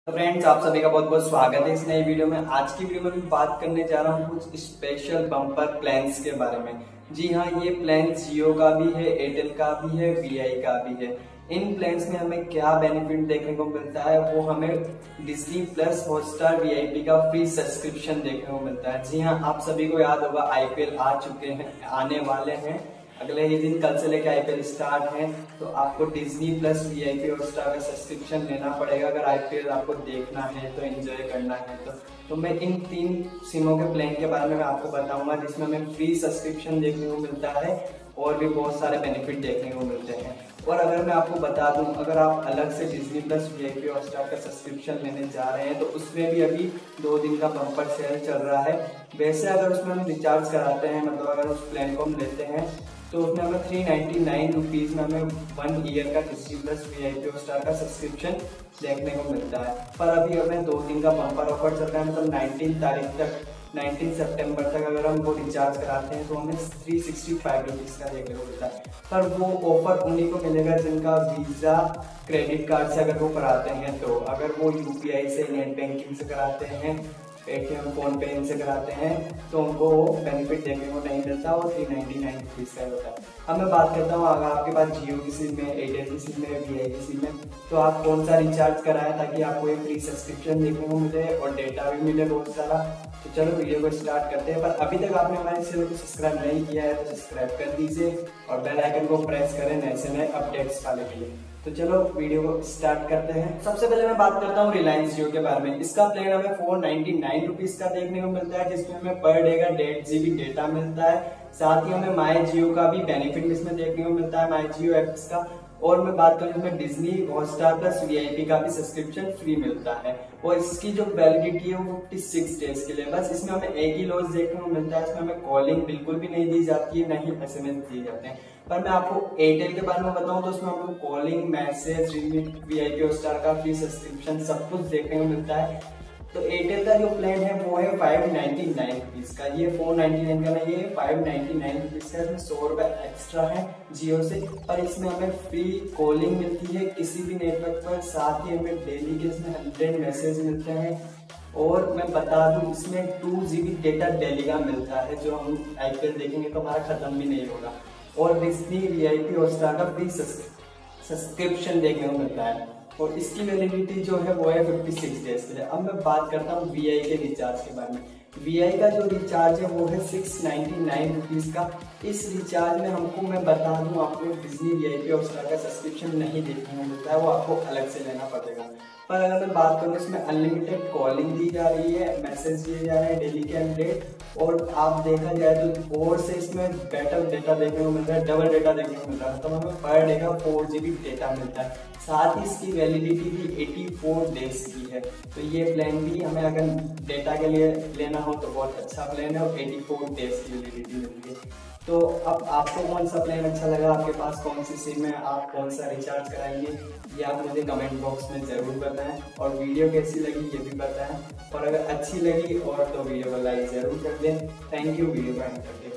तो फ्रेंड्स, आप सभी का बहुत बहुत स्वागत है इस नई वीडियो में। आज की वीडियो में मैं बात करने जा रहा हूँ कुछ स्पेशल बम्पर प्लान्स के बारे में। जी हाँ, ये प्लान जियो का भी है, एयरटेल का भी है, वीआई का भी है। इन प्लान्स में हमें क्या बेनिफिट देखने को मिलता है, वो हमें डिज्नी प्लस हॉटस्टार वीआईपी का फ्री सब्सक्रिप्शन देखने को मिलता है। जी हाँ, आप सभी को याद होगा आईपीएल आ चुके हैं, आने वाले हैं। अगले ही दिन कल से लेकर आईपीएल स्टार्ट है, तो आपको डिज्नी प्लस वीआईपी हॉटस्टार का सब्सक्रिप्शन लेना पड़ेगा अगर आईपीएल आपको देखना है, तो एंजॉय करना है तो मैं इन 3 सिमों के प्लान के बारे में आपको बताऊंगा, जिसमें हमें फ्री सब्सक्रिप्शन देखने को मिलता है और भी बहुत सारे बेनिफिट देखने को मिलते हैं। और अगर मैं आपको बता दूं, अगर आप अलग से डिज्नी प्लस वीआईपी हॉटस्टार का सब्सक्रिप्शन लेने जा रहे हैं तो उसमें भी अभी 2 दिन का बम्पर सेल चल रहा है। वैसे अगर उसमें हम रिचार्ज कराते हैं, मतलब अगर उस प्लान को हम लेते हैं, तो उसमें हमें 399 रुपीज़ में हमें 1 ईयर का डिज्नी प्लस वीआईपी हॉटस्टार का सब्सक्रिप्शन देखने को मिलता है। पर अभी हमें 2 दिन का बम्पर ऑफर चल रहा है, मतलब 19 तारीख तक, 19 सितंबर तक अगर हम वो रिचार्ज कराते हैं तो हमें 365 रुपीज़ का देखने को मिलता है। पर वो ऑफर उन्हीं को मिलेगा जिनका वीज़ा क्रेडिट कार्ड से अगर वो कराते हैं। तो अगर वो यूपीआई से, नेट बैंकिंग से कराते हैं, पेटीएम, फोन पे इनसे कराते हैं, तो उनको वो बेनिफिट देखने को नहीं मिलता और 399 रुपीज़ का होता है। अब मैं बात करता हूँ, अगर आपके पास जियो की सिम है, एयरटेल की सिम है, वीआई की सिम है, तो आप कौन सा रिचार्ज कराएं ताकि आपको एक फ्री सब्सक्रिप्शन देखने को मिले और डेटा भी मिले बहुत सारा। तो चलो वीडियो को स्टार्ट करते हैं। पर अभी तक आपने हमारे चैनल को सब्सक्राइब नहीं किया है तो सब्सक्राइब कर दीजिए और बेल आइकन को प्रेस करें नए से नए अपडेट्स पाने के लिए। तो चलो वीडियो को स्टार्ट करते हैं। सबसे पहले मैं बात करता हूँ रिलायंस जियो के बारे में। इसका प्लान हमें 499 रुपीज़ का देखने को मिलता है, जिसमें हमें पर डे का 1.5 GB डेटा मिलता है। साथ ही हमें माई जियो का भी बेनिफिट इसमें देखने को मिलता है, माई जियो एप्स का। और मैं बात करूँ इसमें डिज्नी हॉटस्टार प्लस वीआईपी का भी सब्सक्रिप्शन फ्री मिलता है और इसकी जो वैलिडिटी है वो 56 डेज के लिए। बस इसमें हमें एक ही लॉस देखने को मिलता है, इसमें हमें कॉलिंग बिल्कुल भी नहीं दी जाती है, नहीं एसएमएस दिए जाते हैं। पर मैं आपको एयरटेल के बारे में बताऊं तो उसमें आपको कॉलिंग, मैसेज, वीआईपी हॉटस्टार का फ्री सब्सक्रिप्शन सब कुछ देखने को मिलता है। तो एयरटेल का जो प्लान है वो है 599 रुपीज़ का, ये 499 का नहीं है, 599 रुपीज़ का। इसमें 100 रुपये एक्स्ट्रा है जियो से, पर इसमें हमें फ्री कॉलिंग मिलती है किसी भी नेटवर्क पर। साथ ही हमें डेली के इसमें 100 मैसेज मिलते हैं। और मैं बता दूं, इसमें 2 GB डेटा डेली का मिलता है, जो हम आईपीएल देखेंगे तो हमारा खत्म भी नहीं होगा। और डिज्नी वीआईपी हॉटस्टार का फ्री सब्सक्रिप्शन देखने को मिलता है और इसकी वैलिडिटी जो है वो है 56 डेज के लिए। अब मैं बात करता हूँ वीआई के रिचार्ज के बारे में। वीआई का जो रिचार्ज है वो है 699 रुपीज़ का। इस रिचार्ज में हमको, मैं बता दूं, आपको डिज्नी वीआईपी हॉटस्टार का सब्सक्रिप्शन नहीं देखने को मिलता है, वो आपको अलग से लेना पड़ेगा। पर अगर मैं बात करूँ, इसमें अनलिमिटेड कॉलिंग दी जा रही है, मैसेज दिए जा रहे हैं डेली के 100, और आप देखा जाए तो और से इसमें बेटर डेटा देखने को मिल रहा है, डबल डेटा देखने को मिल रहा है, तो हमें पर डे का 4 GB डेटा मिलता है। साथ ही इसकी वैलिडिटी भी 84 डेज की है। तो ये प्लान भी हमें अगर डेटा के लिए लेना हो तो बहुत अच्छा प्लान है और 84 डेज की वैलिडिटी मिलती है। तो अब आपको कौन सा प्लान अच्छा लगा, आपके पास कौन सी सिम है, आप कौन सा रिचार्ज कराएंगे, ये आप मुझे कमेंट बॉक्स में ज़रूर बताएं। और वीडियो कैसी लगी ये भी बताएं, और अगर अच्छी लगी और तो वीडियो को लाइक ज़रूर कर दें। थैंक यू वीडियो को एंड करके।